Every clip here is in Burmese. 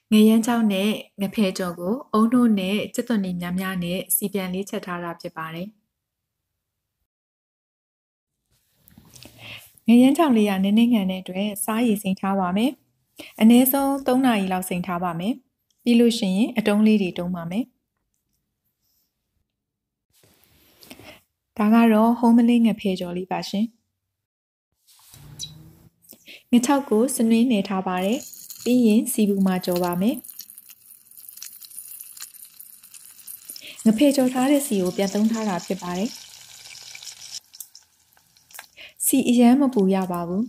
ငရမ်းချောင်းနဲ့ငဖဲကြော်ကိုအုံနို့နဲ့ကြက်သွန်နီများများနဲ့စီပြန်လေးချက်ထားတာဖြစ်ပါတယ်ငရမ်းချောင်းလေးကနည်းနည်းငန်တဲ့အတွက်စားရည်စိမ်ထားပါမယ်အနည်းဆုံး3နာရီလောက်စိမ်ထားပါမယ်ပြီးလို့ရှိရင်အတုံးလေးတွေတုံးပါမယ်ဒါကတော့ဟုံးမလေးငဖဲကြော်လေးပါရှင်ငချောက်ကိုစနွင်းနေထားပါတယ်ပြီးရင်စီဘူးမှာကြော်ပါမယ်ငဖဲကြော်ထားတဲ့စီကိုပြန်သုံးထားတာဖြစ်ပါတယ်စီအရမ်းမပူရပါဘူး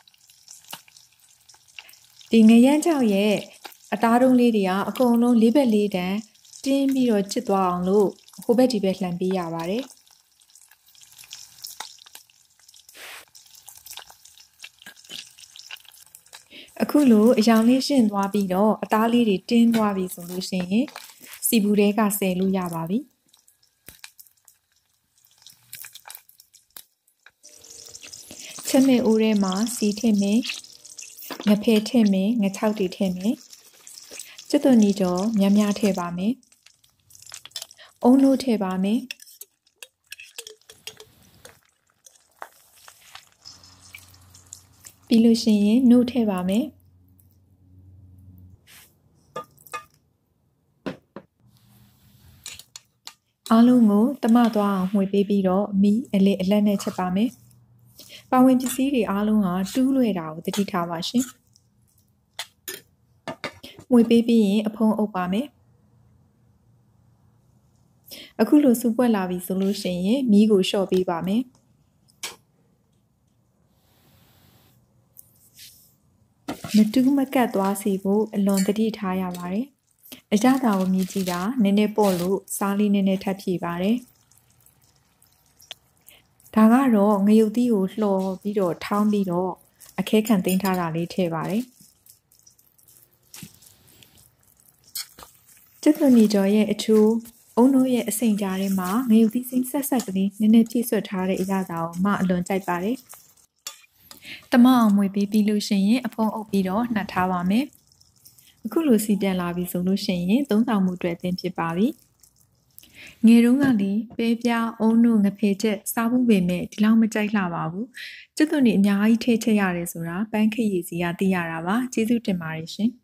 ဒီငရမ်းချောက်ရဲ့အသားတုံးလေးတွေကအကုန်လုံးလေးဘက်လေးတန်းတင်းပြီးတော့ချစ်သွားအောင်လို့ဟိုဘက်ဒီဘက်လှန်ပေးရပါတယ်အခုလိုအယောင်လေးရှင်းသွားပြီးတော့အသားလေးတွေတင်းသွားပြီဆိုလို့ရှိရင်စီဘူးတဲကဆယ်လို့ရပါပြီချက်မဲ့အိုးထဲမှာစီထည့်မယ်ငဖဲထည့်မယ်ငချောက်တွေထည့်မယ်ကြက်သွန်နီကြော်များများထည့်ပါမယ်အုံနို့ထည့်ပါမယ်ပြီးလို့ရှိရင်နို့ထည့်ပါမယ်အားလုံးကိုတမသွားအောင်မှွေပေးပြီးတော့မီးအလက်အလက်နဲ့ချက်ပါမယ်ပါဝင်ပစ္စည်းတွေအားလုံးဟာတူးလွယ်တာကိုသတိထားပါရှင်မှွေပေးပြီးရင်အဖုံးအုပ်ပါမယ်အခုလိုစူပွက်လာပြီဆိုလို့ရှိရင်မီးကိုလျှော့ပေးပါမယ်မတူးမကတ်သွားစီဖို့အလွန်သတိထားရပါတယ်အကြတာကိုမြည်ကြည့်တာနည်းနည်းပေါ့လို့စားလေးနည်းနည်းထပ်ဖြည့်ပါတယ်ဒါကတော့ငရုတ်သီးကိုလှော်ပြီးတော့ထောင်းပြီးတော့အခဲခံသိမ်းထားတာလေးထည့်ပါတယ်ကြက်သွန်နီကြော်ရဲ့အချိုးအုံနို့ရဲ့အစိမ်ကြားထဲမှာငရုတ်သီးစိမ်းဆက်ဆက်ကလေးနည်းနည်းဖြည့်ဆွတ်ထားတဲ့အရာသာကိုမှအလွန်ကြိုက်ပါတယ်တမအောင်မွေပေးပြီးလို့ရှိရင်အဖုံးအုပ်ပြီးတော့နှက်ထားပါမယ်အခုလိုစီပြန်လာပြီဆိုလို့ရှိရင်သုံးဆောင်မှုအတွက်အသင့်ဖြစ်ပါပြီငယ်တုန်းကလေပဲပြားအုံနို့ငဖဲချက်စားဖို့ပေမဲ့ဒီလောက်မကြိုက်လှပါဘူးကျက်သွန်နီအများကြီးထည့်ချက်ရတယ်ဆိုတာပန်းခရည်စီကသိရတာပါကျေးဇူးတင်ပါတယ်ရှင်